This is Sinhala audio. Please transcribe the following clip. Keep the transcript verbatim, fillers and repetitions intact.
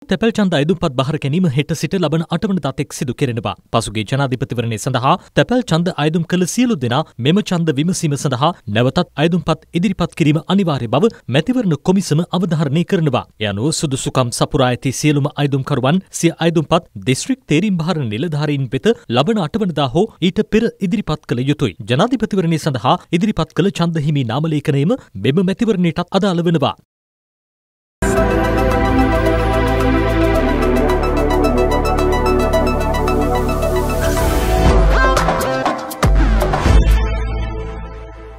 තැපැල් ඡන්ද අයදුම්පත් බහර ගැනීම හෙට සිට ලබන අට වනදා තෙක් සිදු කෙරෙනවා. පසුගිය ජනාධිපතිවරණය සඳහා තැපැල් ඡන්ද අයදුම් කළ සියලු දෙනා මෙම ඡන්ද විමසීම සඳහා නැවතත් අයදුම්පත් ඉදිරිපත් කිරීම අනිවාර්ය බව මැතිවරණ කොමිසම අවධාරණය කරනවා. ඒ අනුව සුදුසුකම් සපුරා ඇති සියලුම අයදුම්කරුවන් සිය අයදුම්පත් දිස්ත්‍රික් තේරීම් බහර නිලධාරීන් වෙත ලබන අට වනදා හෝ ඊට පෙර ඉදිරිපත් කළ යුතුයි. ජනාධිපතිවරණය සඳහා ඉදිරිපත් කළ ඡන්ද හිමි නාමලේඛනයම මෙම මැතිවරණයටත් අදාළ වෙනවා.